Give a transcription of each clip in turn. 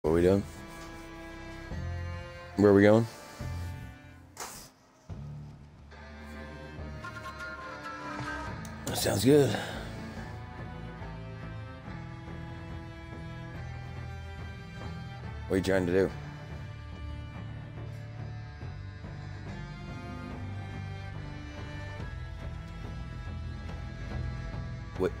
What are we doing? Where are we going? That sounds good. What are you trying to do? What?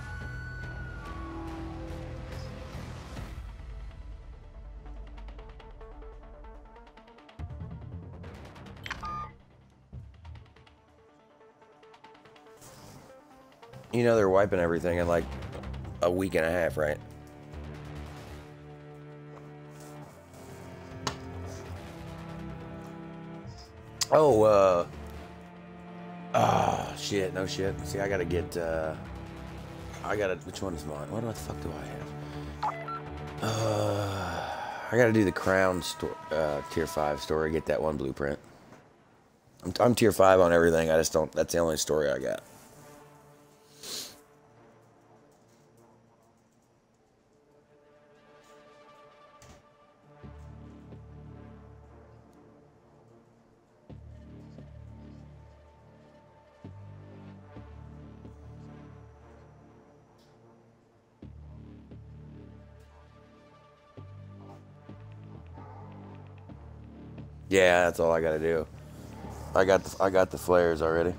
You know they're wiping everything in like a week and a half, right? Oh, shit, no shit. See, I gotta get, which one is mine? What the fuck do I have? I gotta do the Crown store, tier 5 story, get that one blueprint. I'm tier 5 on everything, I just don't, that's the only story I got. Yeah, that's all I gotta do. I got the flares already.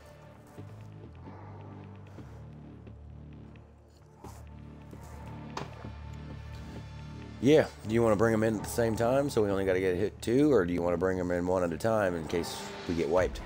Yeah, do you want to bring them in at the same time so we only got to get hit 2, or do you want to bring them in one at a time in case we get wiped?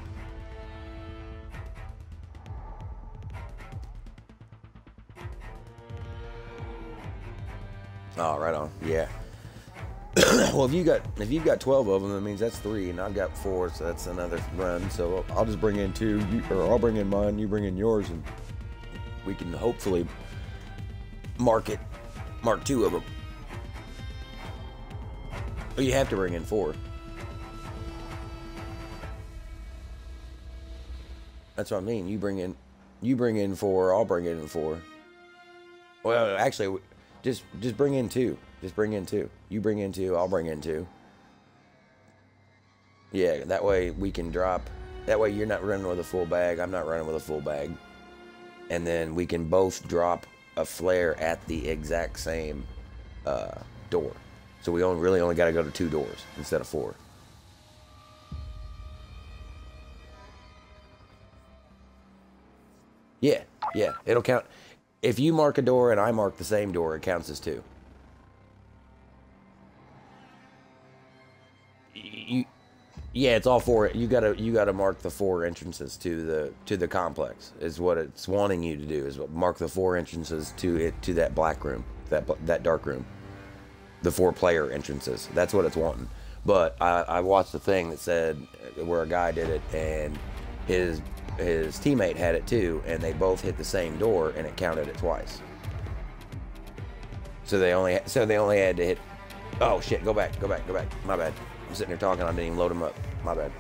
Oh, right on. Yeah. Well, if you've got 12 of them, that means that's 3, and I've got 4, so that's another run. So I'll just bring in 2, or I'll bring in mine, you bring in yours, and we can hopefully mark 2 of them. But you have to bring in 4. That's what I mean. You bring in 4, I'll bring in 4. Well, actually, just bring in 2. Just bring in 2. You bring in 2, I'll bring in 2. Yeah, that way we can drop. That way you're not running with a full bag, I'm not running with a full bag. And then we can both drop a flare at the exact same door. So we really only got to go to 2 doors instead of 4. Yeah, it'll count. If you mark a door and I mark the same door, it counts as 2. Yeah, it's all 4. You gotta mark the 4 entrances to the complex. Is what it's wanting you to do. Is mark the 4 entrances to that black room, that dark room. The 4 player entrances. That's what it's wanting. But I watched a thing that said where a guy did it and his teammate had it too, and they both hit the same door and it counted it twice. So they only had to hit. Oh shit! Go back. My bad. I'm sitting here talking. I didn't even load them up. My bad.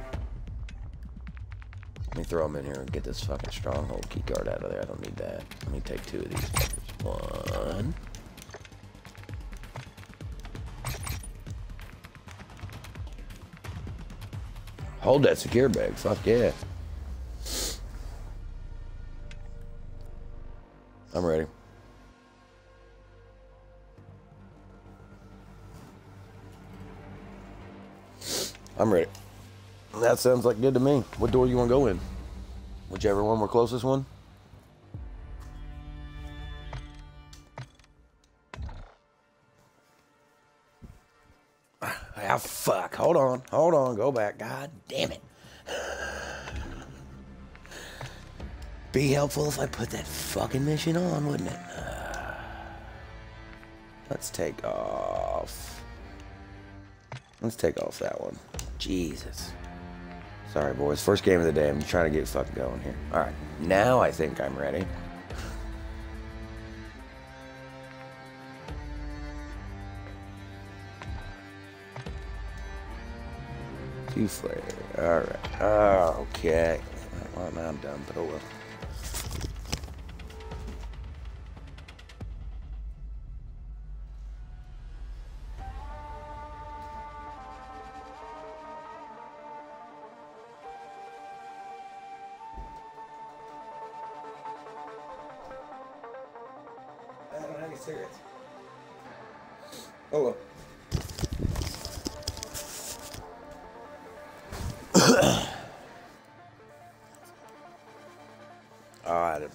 Let me throw them in here and get this fucking stronghold keycard out of there. I don't need that. Let me take 2 of these. 1. Hold that secure bag. Fuck yeah. I'm ready. I'm ready. That sounds like good to me. What door you want to go in? Whichever one we're closest one. Ah, fuck. Hold on. Go back. God damn it. Be helpful if I put that fucking mission on, wouldn't it? Let's take off. Let's take off that one. Jesus. Sorry, boys. First game of the day. I'm trying to get fucking going here. Alright. Now I think I'm ready. 2 flare. Alright. Okay. Well, now I'm done, but oh well. cigarettes. Oh well. Alright.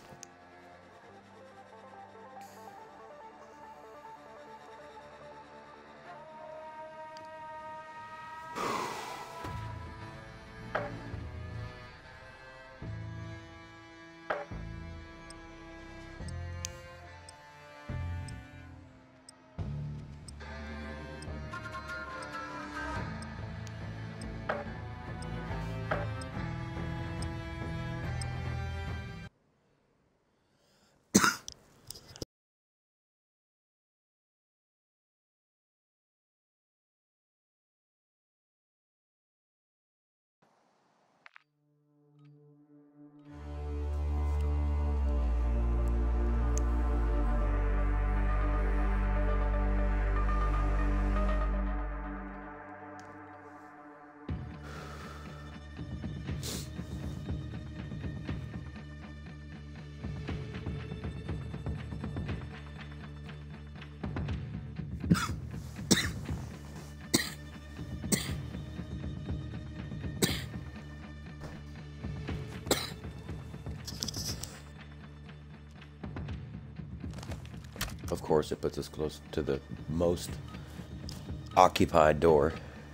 Of course, it puts us close to the most occupied door.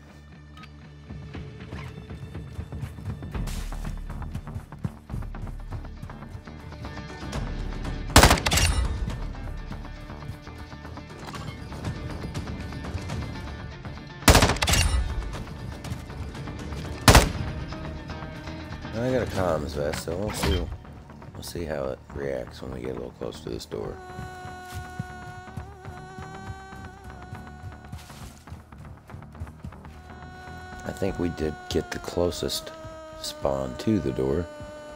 I got a comms vest, so we'll see how it reacts when we get a little close to this door. I think we did get the closest spawn to the door.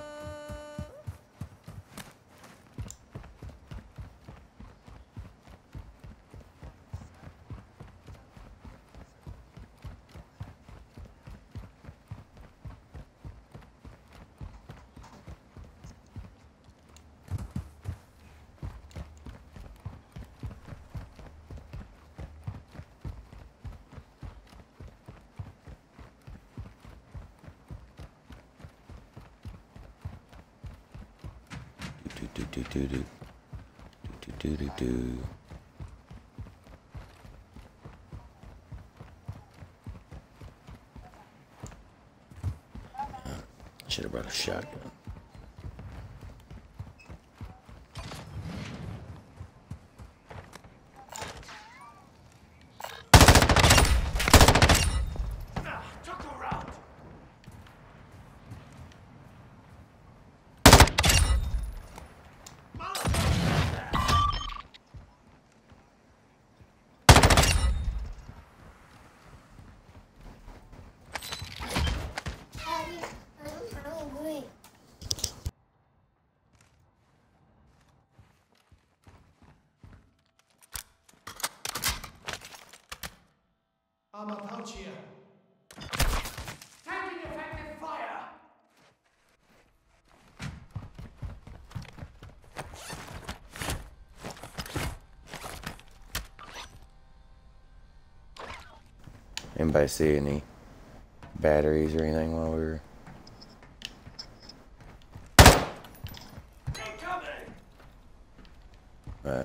Should have brought a shotgun. I'm a pouch here. Taking effective fire! Anybody see any batteries or anything while we were... Incoming! Right.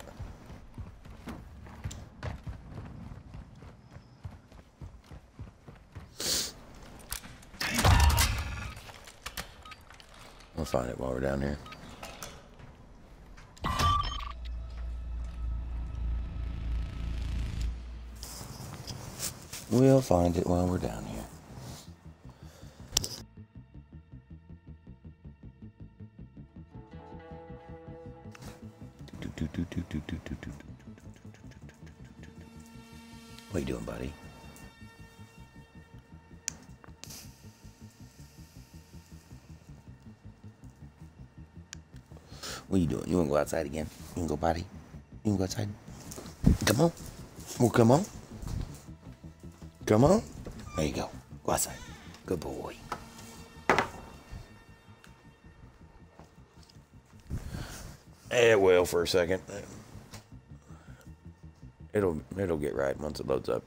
We'll find it while we're down here. We'll find it while we're down here. What you doing, buddy? What you doing? You wanna go outside again? You wanna go potty? You wanna go outside? Come on. Well, come on. Come on. There you go. Go outside. Good boy. It will for a second. It'll get right once it loads up.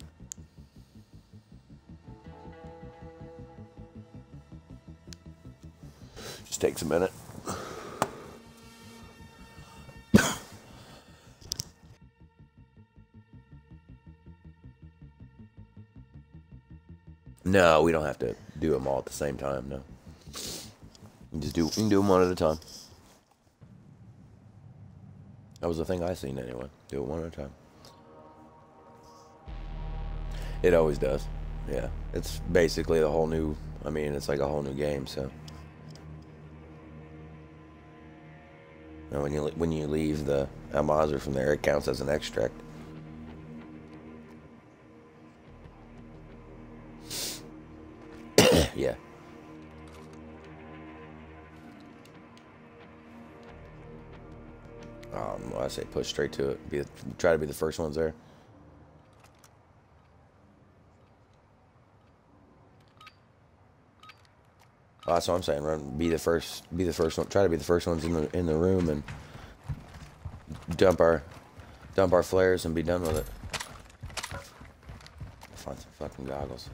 Just takes a minute. No, we don't have to do them all at the same time. No, you can do them one at a time. That was the thing I seen anyway. Do it one at a time. It always does. Yeah, it's basically a whole new. I mean, it's like a whole new game. So, and when you leave the Al-Mazrah from there, it counts as an extract. Yeah. I say push straight to it. Try to be the first ones there. Oh, that's what I'm saying. Run. Be the first one. Try to be the first ones in the room and dump our flares and be done with it. Find some fucking goggles.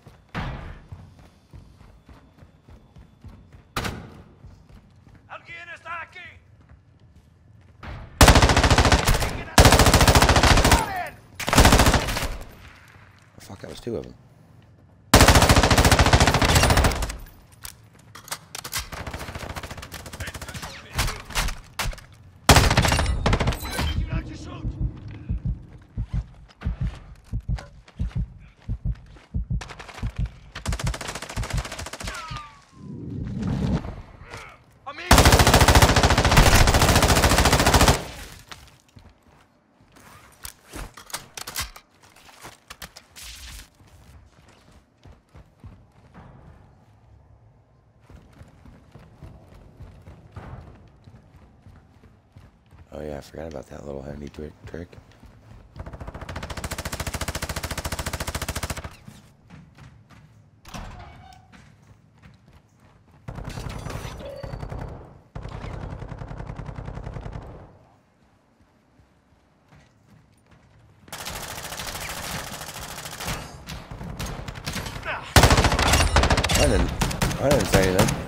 Fuck, that was two of them. Oh yeah, I forgot about that little handy trick. I didn't say anything.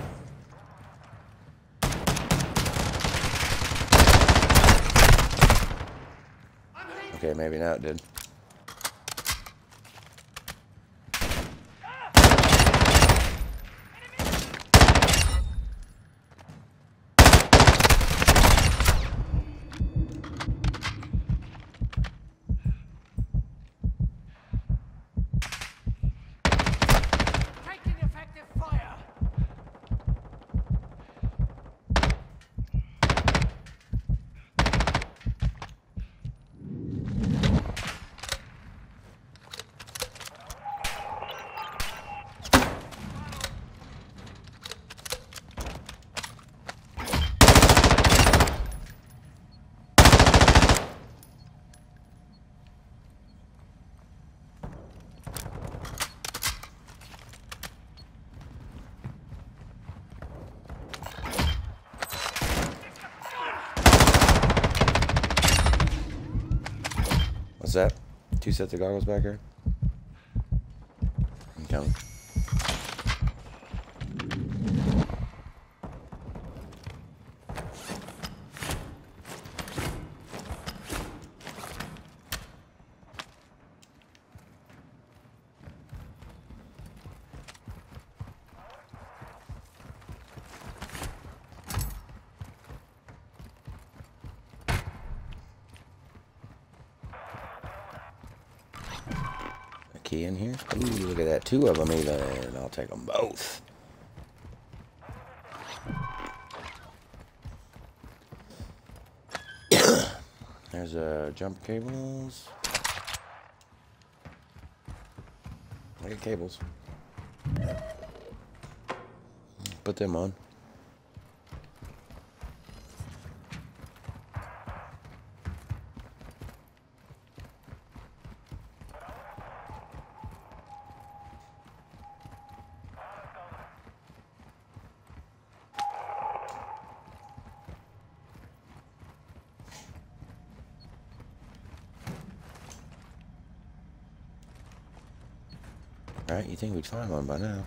Okay, maybe now it did. Taking effective fire. What's that? 2 sets of goggles back here? I'm counting. Key in here. Ooh, look at that. 2 of them even. I'll take them both. There's jump cables. I got cables. Put them on. Right? You think we'd find one by now.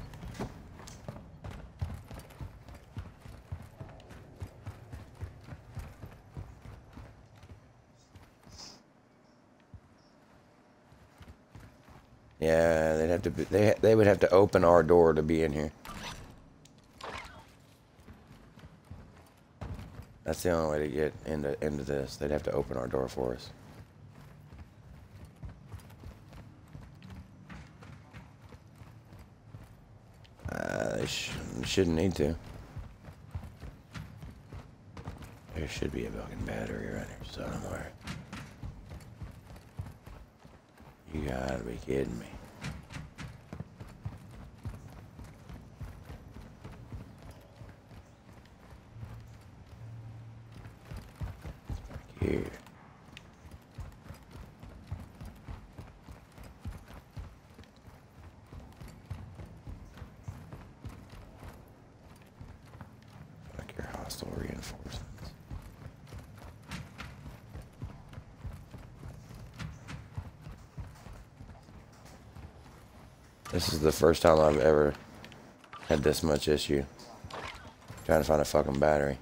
Yeah, they'd have to be, they would have to open our door to be in here. That's the only way to get into this. They'd have to open our door for us. They shouldn't need to. There should be a fucking battery around here somewhere. You gotta be kidding me. Back here. Like your hostile reinforcements. This is the first time I've ever had this much issue trying to find a fucking battery.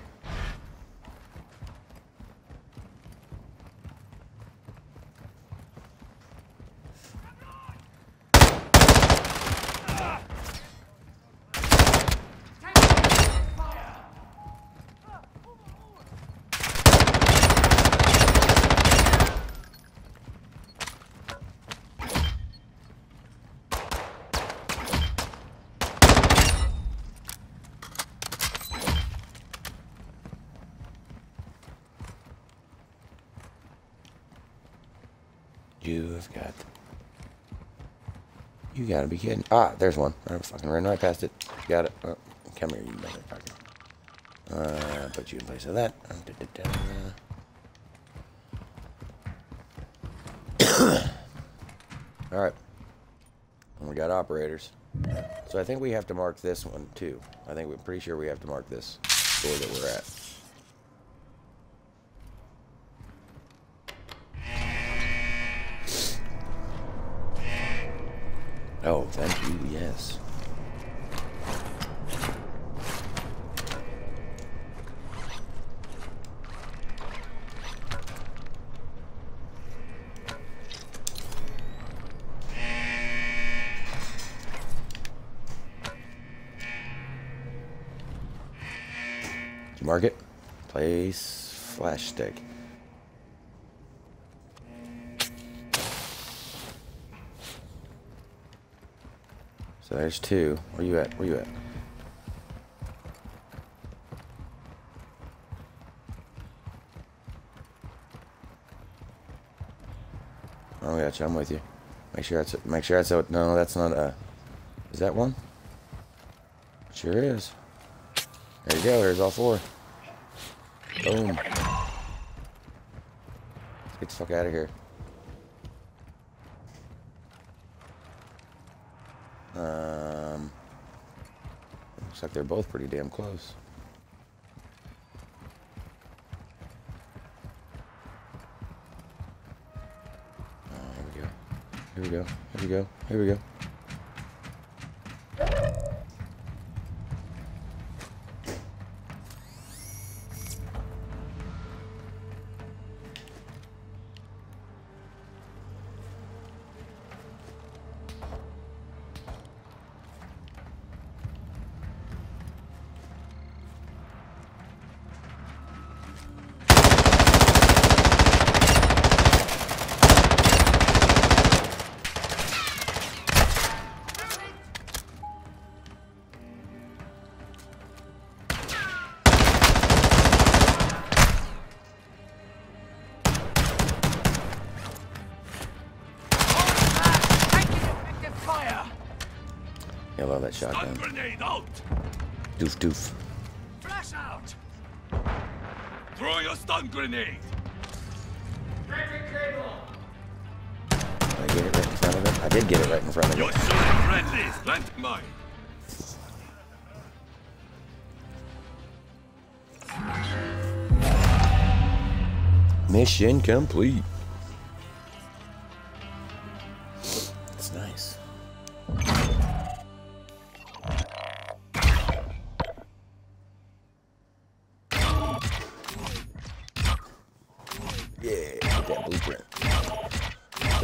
You gotta be kidding. Ah, there's one. I fucking ran right past it. Got it. Oh, come here, you motherfucker. Put you in place of that. Alright. And we got operators. So I think we have to mark this one too. I think we're pretty sure we have to mark this door that we're at. Oh, thank you, yes. Did you mark it? Place flash stick. So there's two. Where you at? Where you at? Oh, I got you. I'm with you. Make sure that's. Make sure that's. No, that's not a. Is that one? Sure is. There you go. There's all four. Boom. Let's get the fuck out of here. Looks like they're both pretty damn close. Here we go. Here we go. Here we go. I love that shotgun. Stun grenade out. Doof doof. Flash out. Throw your stun grenade. Did I get it right in front of it? I did get it right in front of You're it. shooting friendlies. Plant mine. Mission complete. It's nice.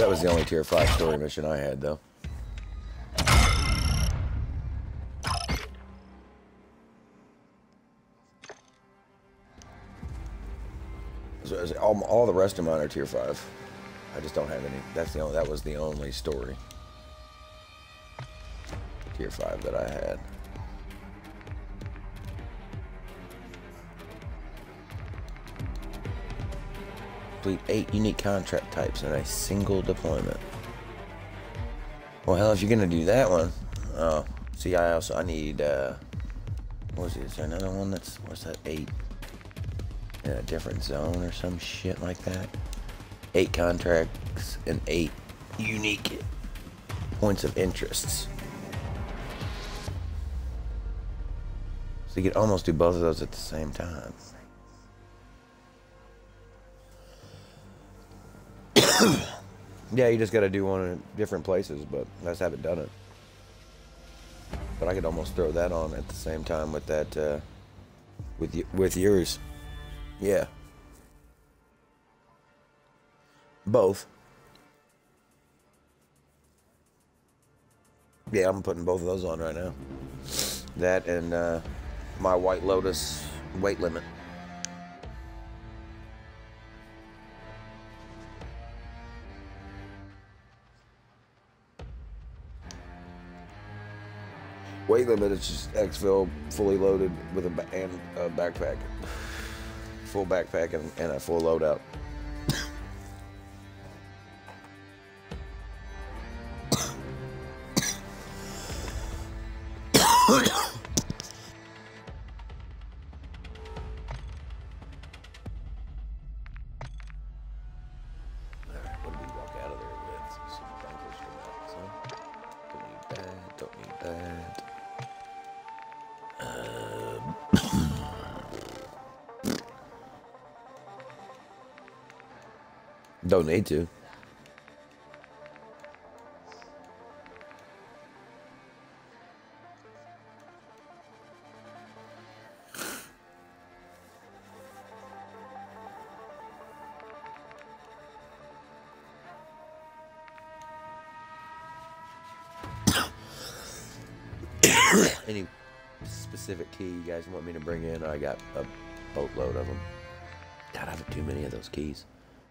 That was the only tier 5 story mission I had, though. So all the rest of mine are tier 5. I just don't have any. That was the only story. Tier 5 that I had. Complete 8 unique contract types in a single deployment. Well, hell, if you're gonna do that one, oh, see, I need, what was it? Is there another one that's, what's that, 8 in a different zone or some shit like that? 8 contracts and 8 unique points of interests. So you could almost do both of those at the same time. Yeah, you just got to do one in different places, but I just haven't done it. But I could almost throw that on at the same time with that, with yours. Yeah. Both. Yeah, I'm putting both of those on right now. That and my White Lotus weight limit. Weight limit is just exfil fully loaded with a backpack. Full backpack and a full loadout. Don't need to. Any specific key you guys want me to bring in? I got a boatload of them. God, I have too many of those keys.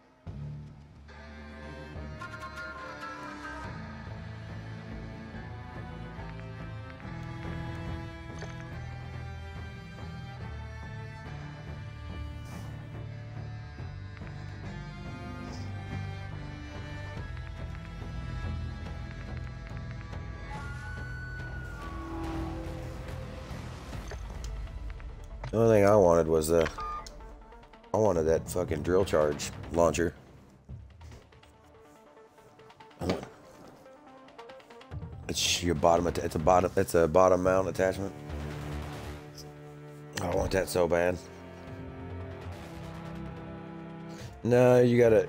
The only thing I wanted was I wanted that fucking drill charge launcher. It's your bottom. It's a bottom mount attachment. I want that so bad. No, you gotta.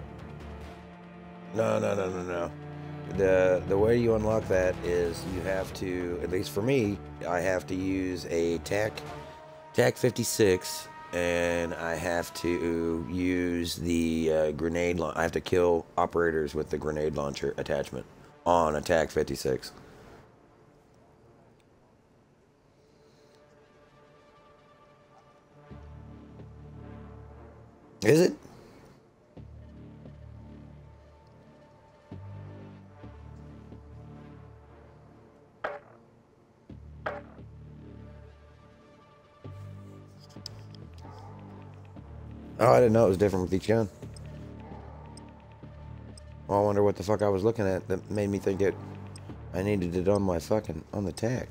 No. The way you unlock that is you have to. At least for me, I have to use a TAC 56, and I have to use the grenade launcher. I have to kill operators with the grenade launcher attachment on a TAC 56. Is it? Oh, I didn't know it was different with each gun. Well, I wonder what the fuck I was looking at that made me think I needed it on my fucking, on the TAC.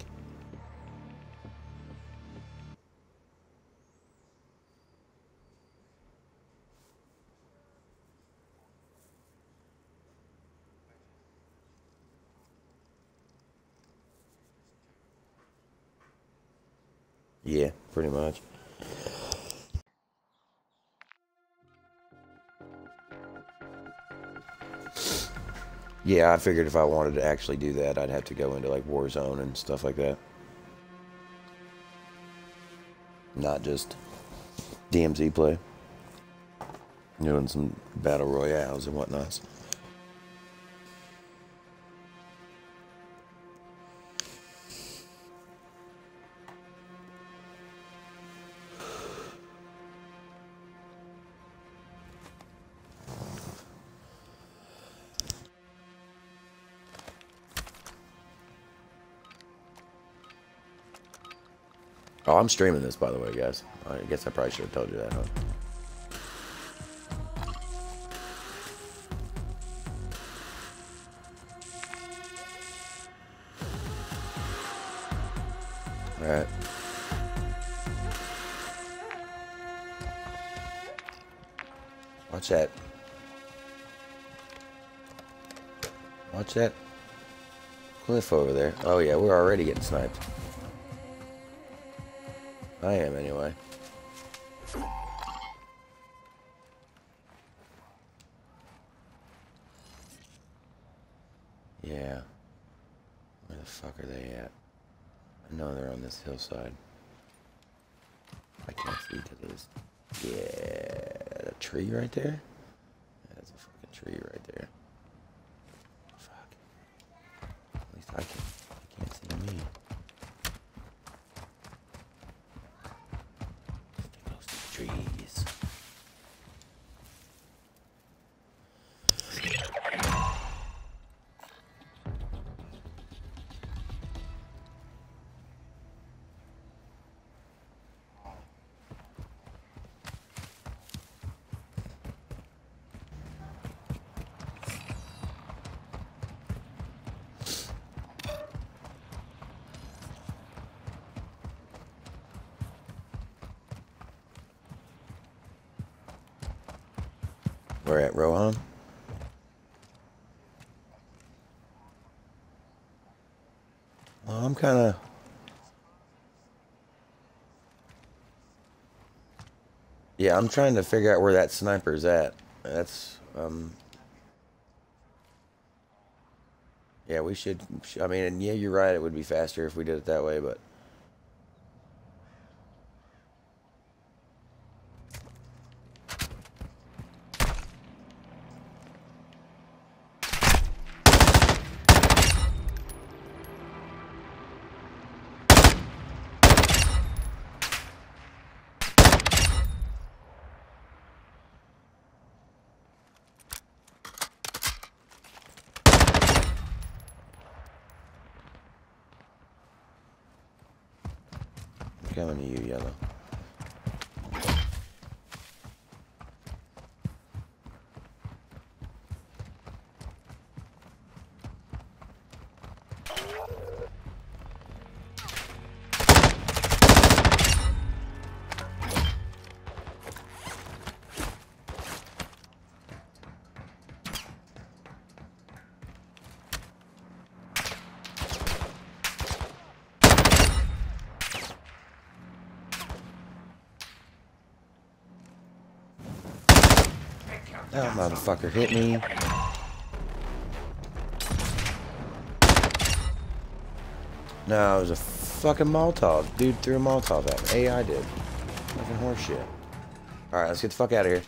Yeah, pretty much. Yeah, I figured if I wanted to actually do that, I'd have to go into like Warzone and stuff like that. Not just DMZ play. Doing some battle royales and whatnot. Oh, I'm streaming this, by the way, guys. I guess I probably should have told you that, huh? Alright. Watch that. Watch that cliff over there. Oh yeah, we're already getting sniped. I am anyway. Yeah. Where the fuck are they at? I know they're on this hillside. I can't see to this. Yeah, a tree right there? Yeah, that's a fucking tree right there. Fuck. At least I can't see me. Stay close to the trees. We're at Rohan. Well, I'm kind of... Yeah, I'm trying to figure out where that sniper's at. That's, yeah, we should... I mean, and yeah, you're right, it would be faster if we did it that way, but... Coming to you, Yellow. That motherfucker hit me. No, it was a fucking Molotov. Dude threw a Molotov at me. AI did. Fucking horseshit. Alright, let's get the fuck out of here.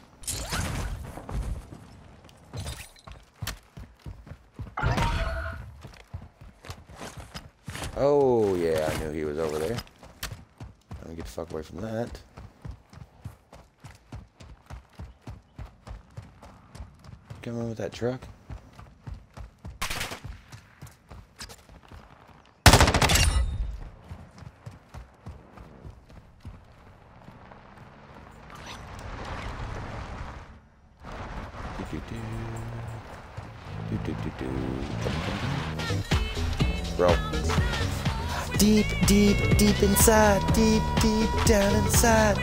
Oh, yeah, I knew he was over there. Let me get the fuck away from that. Come on with that truck. Bro. Deep, deep, deep inside. Deep, deep down inside.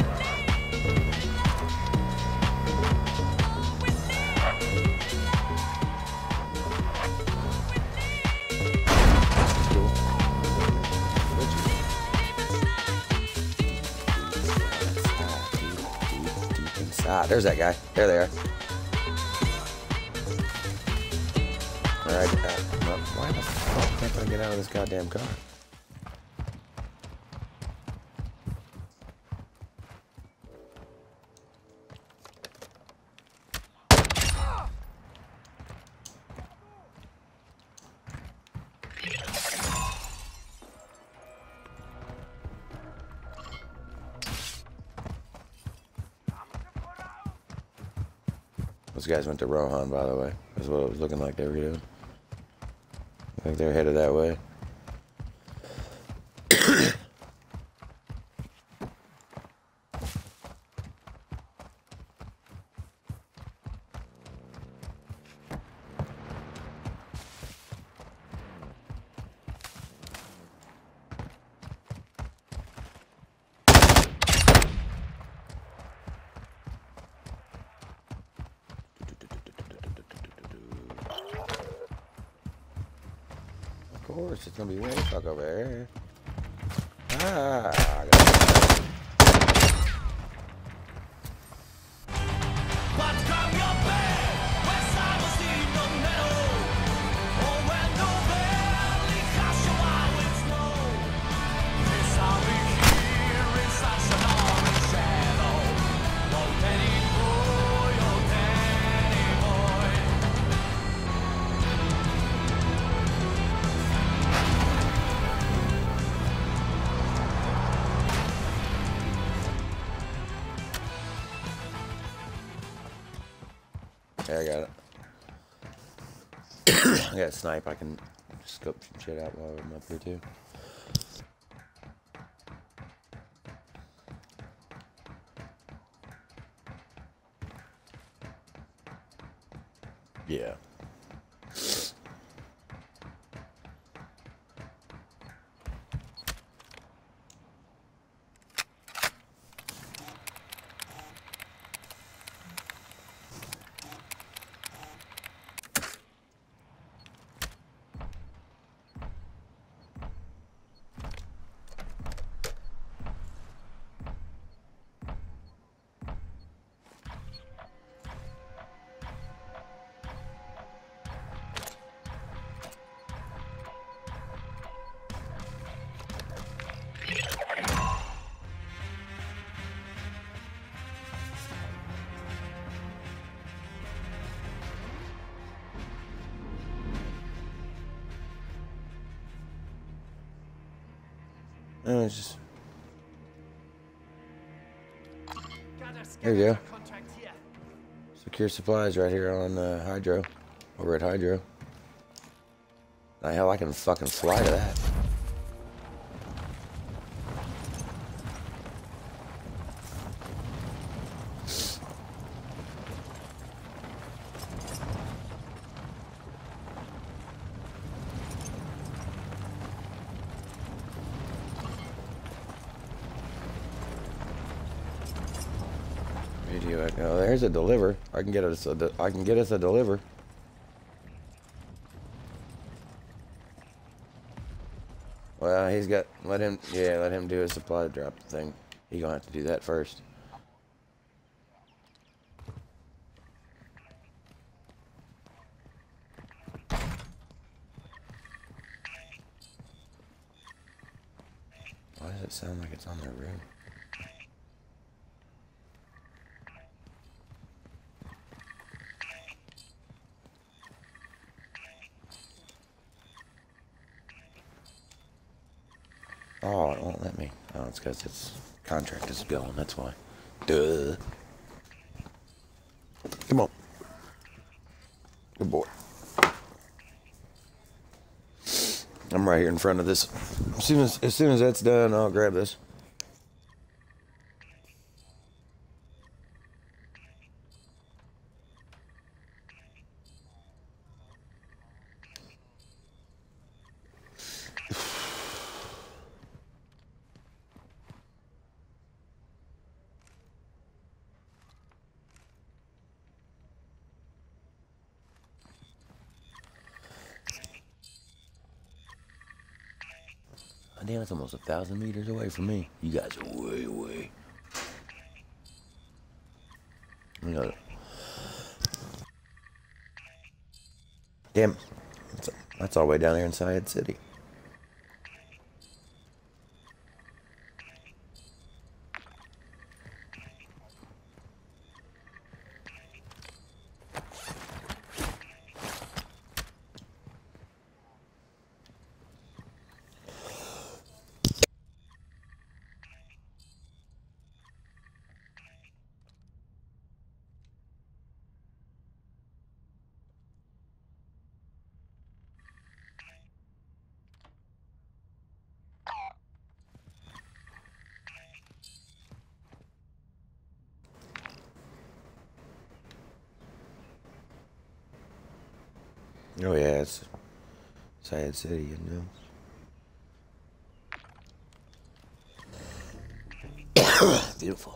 Ah, there's that guy. There they are. Alright, well, why the fuck can't I get out of this goddamn car? Those guys went to Rohan, by the way. That's what it was looking like they were doing. I think they're headed that way. course, it's gonna be way the fuck over there. Ah, I got it. Yeah, I got it. I got a snipe. I can scope some shit out while I'm up here too. Yeah. It's just... There you go. Secure supplies right here on Hydro. Over at Hydro. The hell, I can fucking fly to that. Radio echo. There's a deliver. I can get us a deliver. Well, he's got. Let him do his supply drop thing. He gonna have to do that first. Why does it sound like it's on their roof? Oh, it won't let me. Oh, it's because its contract is going, that's why. Duh. Come on. Good boy. I'm right here in front of this. As soon as that's done, I'll grab this. Damn, it's almost 1,000 meters away from me. You guys are way away. Damn, that's all the way down there in Syed City. Oh yeah, it's Syed City, you know. Beautiful.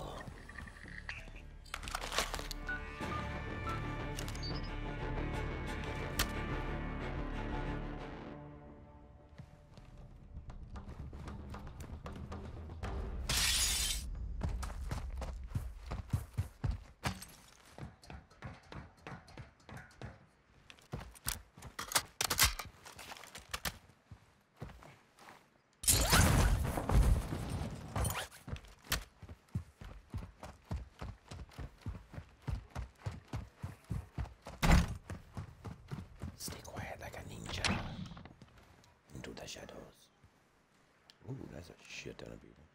shadows. Ooh, that's a shit ton of people.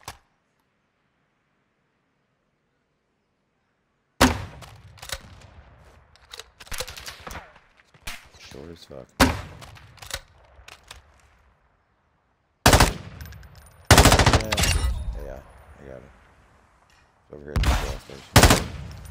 Short as fuck. Yeah, I got it. It's over here at the gas station.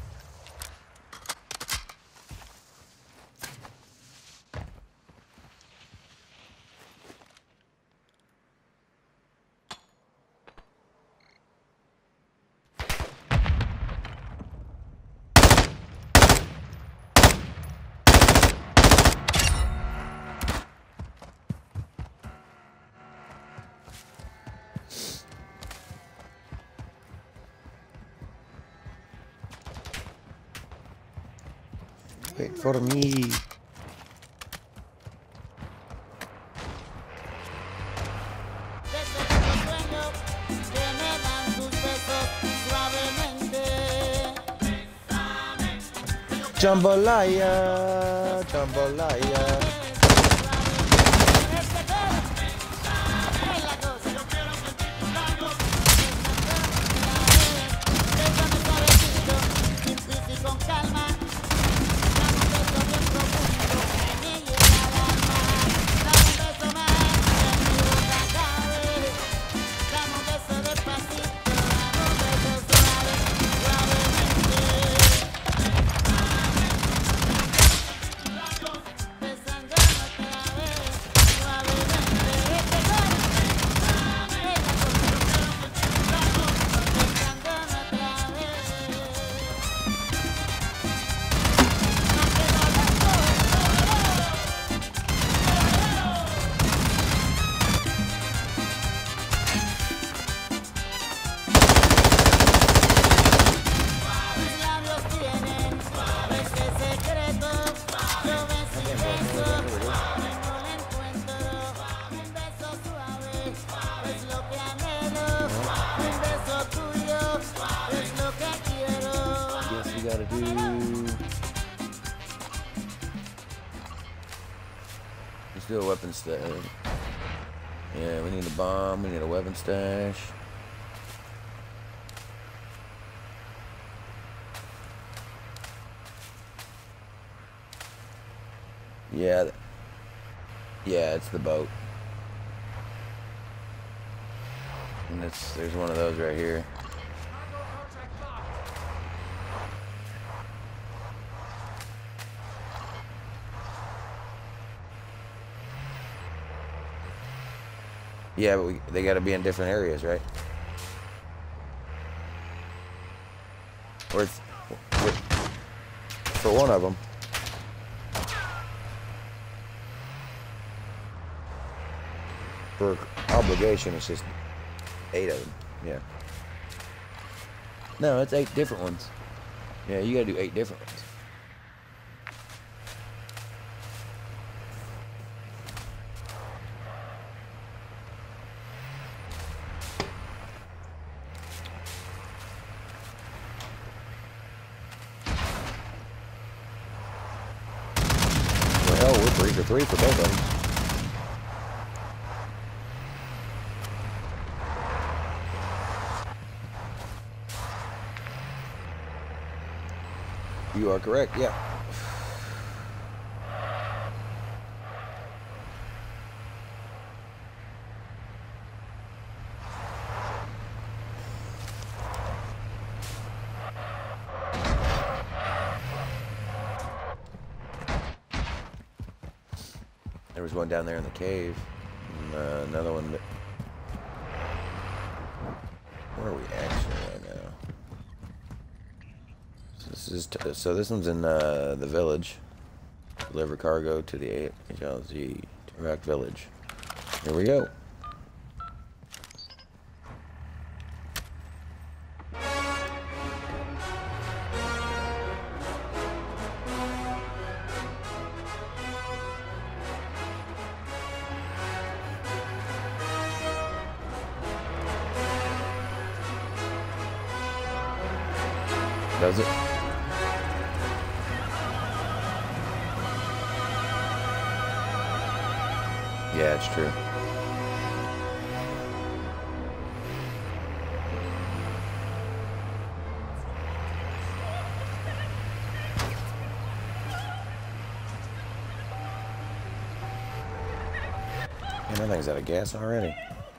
Wait for me. Jambalaya, jambalaya. Let's do a weapon stash. Yeah, we need a bomb, we need a weapon stash. Yeah. Yeah, it's the boat. And there's one of those right here. Yeah, but they got to be in different areas, right? Or for one of them. For obligation, it's just 8 of them. Yeah. No, it's 8 different ones. Yeah, you gotta do 8 different ones. Well, hell, we're 3 for 3 for both of them. You are correct, yeah. There was one down there in the cave. And, another one. Where are we actually right now? So this one's in the village. Deliver cargo to the HLZ Rock Village. Here we go. Does it? Yeah, it's true. Man, that thing's out of gas already.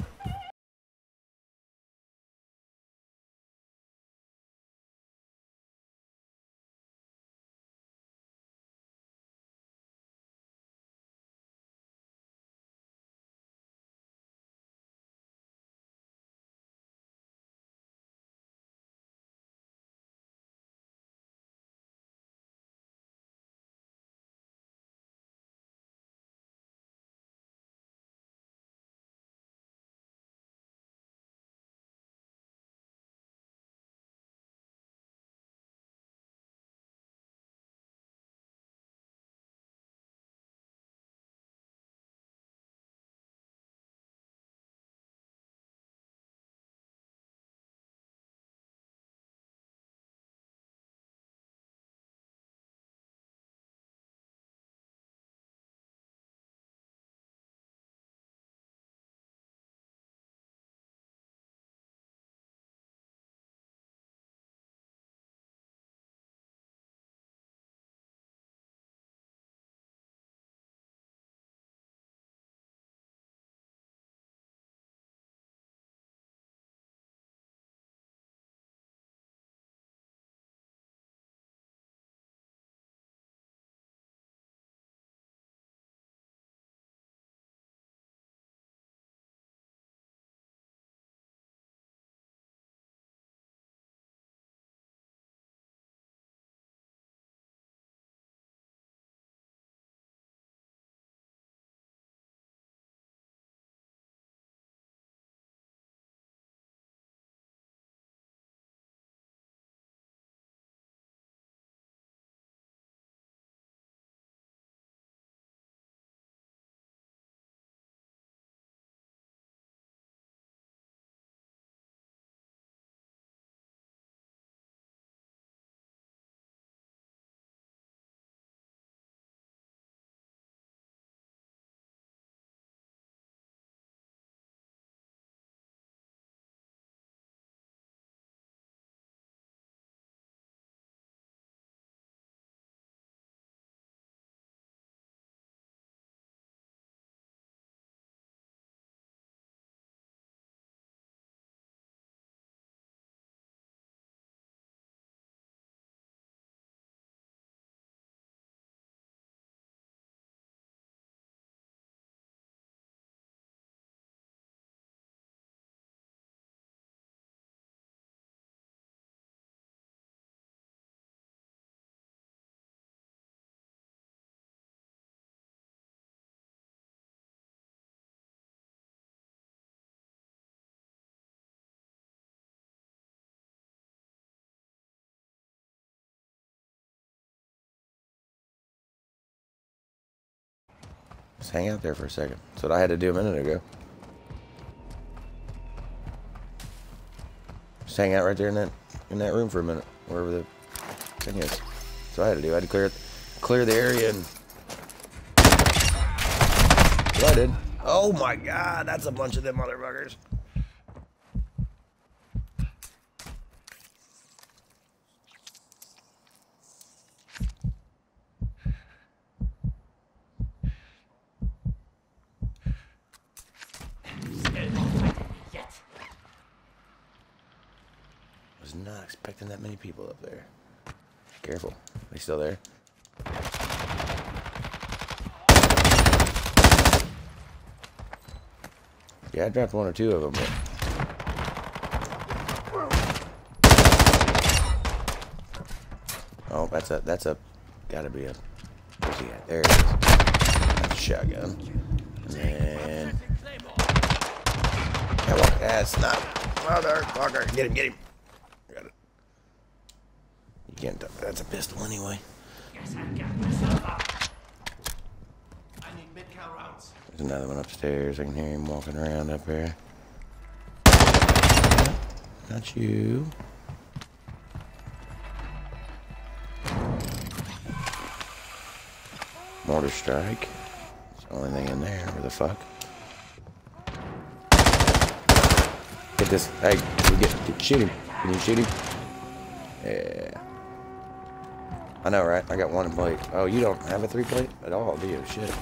Just hang out there for a second. That's what I had to do a minute ago. Just hang out right there in that room for a minute, wherever the thing is. That's what I had to do. I had to clear the area, and that's what I did. Oh my God, that's a bunch of them motherfuckers. Was not expecting that many people up there. Careful. They still there? Yeah, I dropped one or two of them. But... oh, that's a, gotta be a, where's he at? There it is. That's a shotgun. And that's not, motherfucker. Get him. Got it. You can't, that's a pistol anyway. There's another one upstairs. I can hear him walking around up there. Not you. Mortar strike. Only thing in there. Where the fuck? Get this. Hey, shoot him. Can you shoot him? Yeah. I know, right? I got one plate. Oh, you don't have a 3 plate at all, do you? Shit.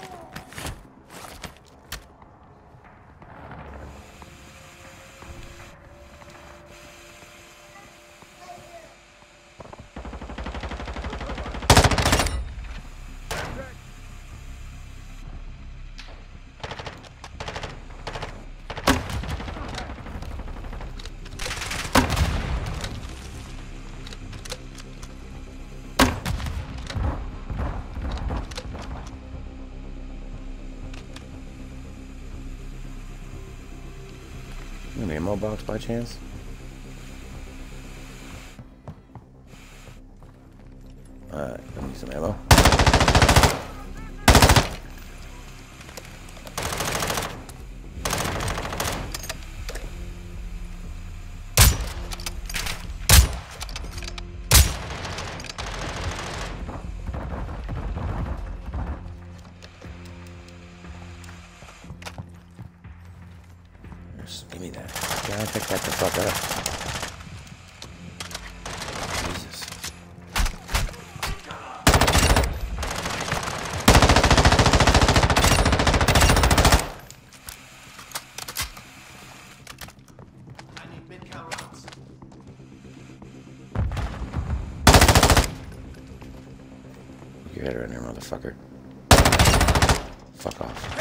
An ammo box by chance? Alright, I need some ammo. Give me that. Gotta pick that the fuck up. Jesus. I need mid-count rounds. Your head right there, motherfucker. Fuck off.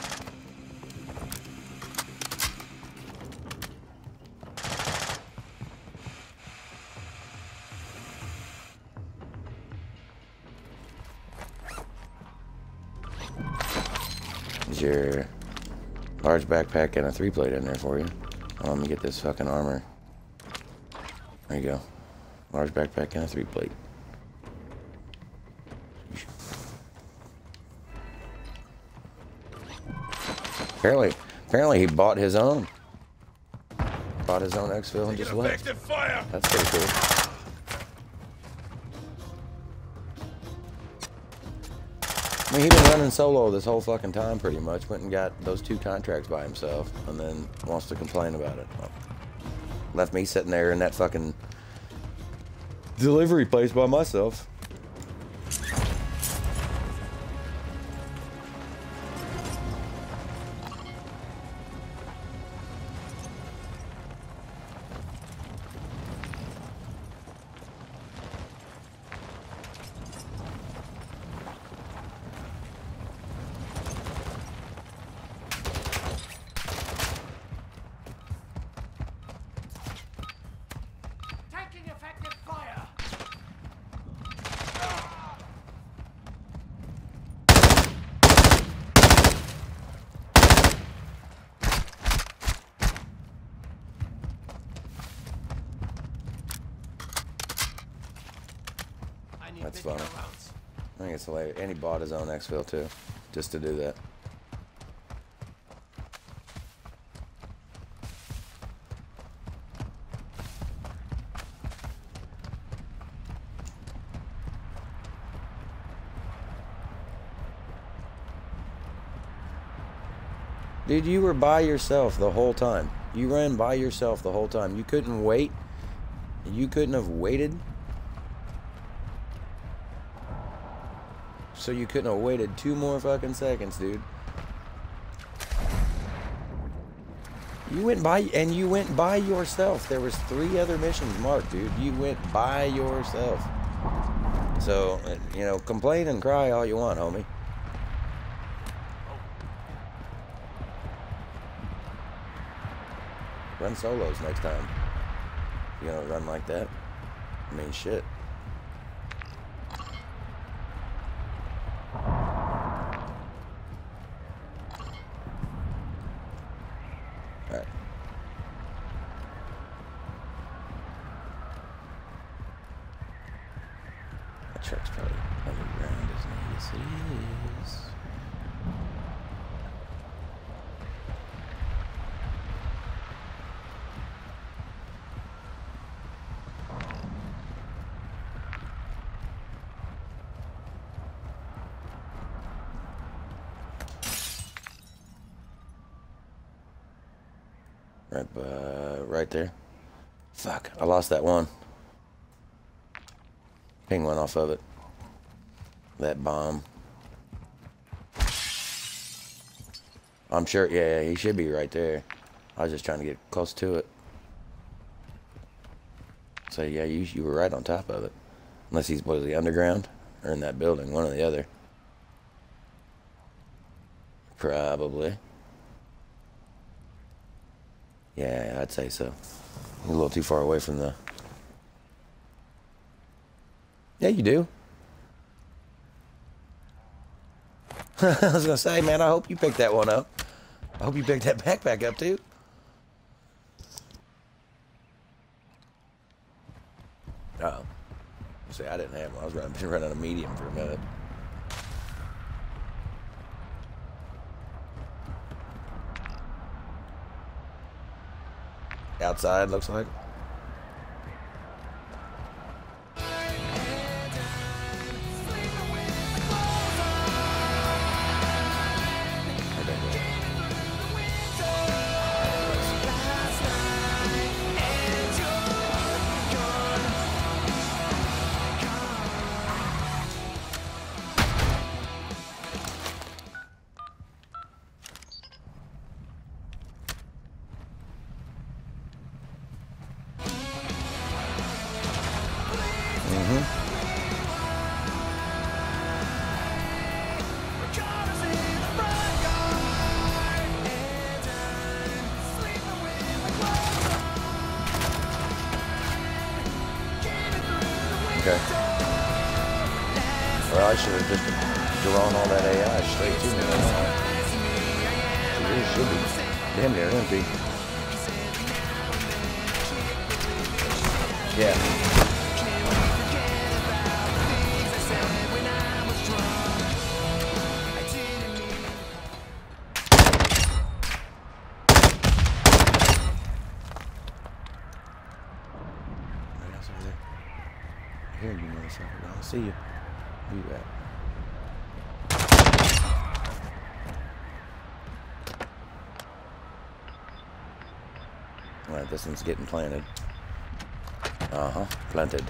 Is your large backpack and a 3 plate in there for you? Oh, let me get this fucking armor. There you go. Large backpack and a 3 plate. Apparently he bought his own. Bought his own exfil and just left. Fire. That's pretty cool. I mean, he's been running solo this whole fucking time pretty much. Went and got those 2 contracts by himself and then wants to complain about it. Well, left me sitting there in that fucking delivery place by myself. Effective fire! That's funny. I think it's hilarious. And he bought his own exfil too, just to do that. Dude, you were by yourself the whole time. You ran by yourself the whole time. You couldn't wait. You couldn't have waited. So you couldn't have waited 2 more fucking seconds, dude. You went by, and you went by yourself. There was 3 other missions marked, dude. You went by yourself. So, you know, complain and cry all you want, homie. Run solos next time. You're gonna run like that? I mean, shit. Alright. That truck's probably underground, isn't it? Yes, it is. Right there. Fuck, I lost that one. Ping went off of it. That bomb. I'm sure, yeah, he should be right there. I was just trying to get close to it. So yeah, you were right on top of it. Unless he's, was he underground? Or in that building, one or the other. Probably. Yeah, I'd say so. He's a little too far away from the... Yeah, you do. I was gonna say, man, I hope you picked that one up. I hope you picked that backpack up, too. Uh-oh. See, I didn't have one. I was running a medium for a minute. Outside, looks like. Okay. Well, I should have just drawn all that AI straight to me. It really should be damn near empty. Yeah. Here, you motherfucker. I'll see you. Where you at? Alright, this one's getting planted. Uh-huh. Planted.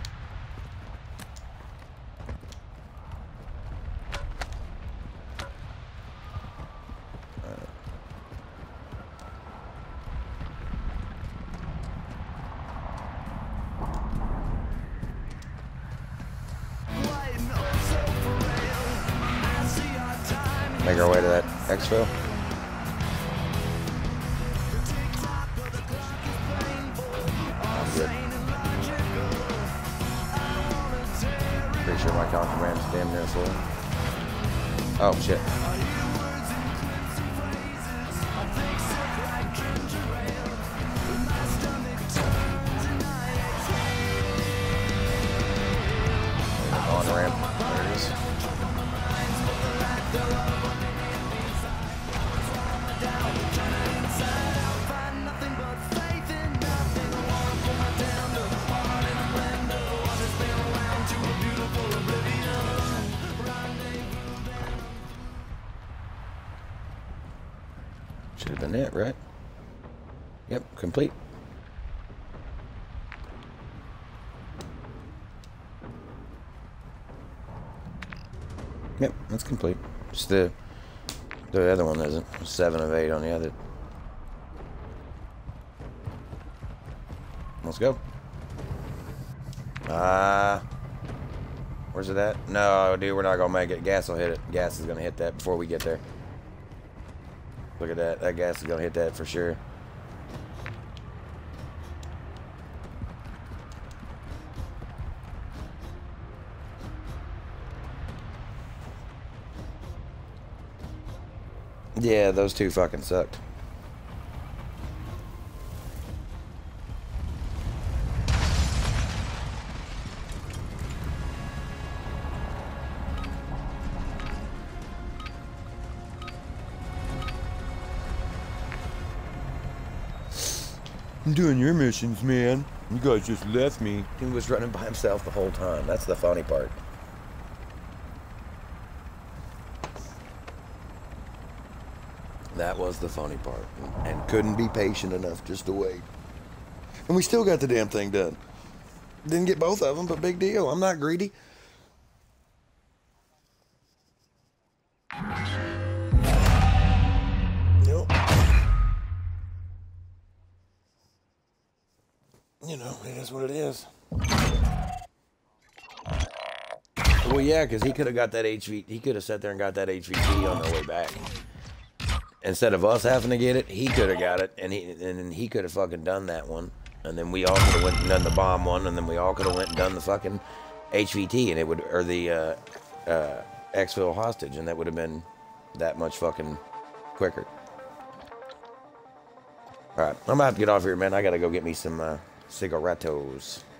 Make our way to that exfil. I'm good. Pretty sure my contraband's damn near full. Oh shit. On ramp. There it is. Should have been it, right? Yep, complete. Yep, that's complete. Just the other one isn't. 7 of 8 on the other. Let's go. Where's it at? No, dude, we're not gonna make it. Gas will hit it. Gas is gonna hit that before we get there. Look at that. That gas is gonna hit that for sure. Yeah, those two fucking sucked. I'm doing your missions, man. You guys just left me. He was running by himself the whole time. That's the funny part. That was the funny part. And couldn't be patient enough just to wait. And we still got the damn thing done. Didn't get both of them, but big deal. I'm not greedy. Yep. You know, it is what it is. Well, yeah, because he could have got that HV. He could have sat there and got that HVT on the way back. Instead of us having to get it, he could have got it, and he could have fucking done that one. And then we all could have went and done the bomb one, and then we all could have went and done the fucking HVT, and it would, or the exfil hostage, and that would have been that much fucking quicker. All right, I'm gonna have to get off here, man. I gotta go get me some cigarettos.